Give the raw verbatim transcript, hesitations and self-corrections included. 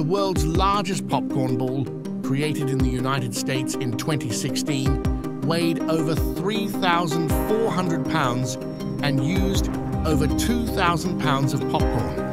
world's largest popcorn ball, created in the United States in twenty sixteen, weighed over three thousand four hundred pounds and used over two thousand pounds of popcorn.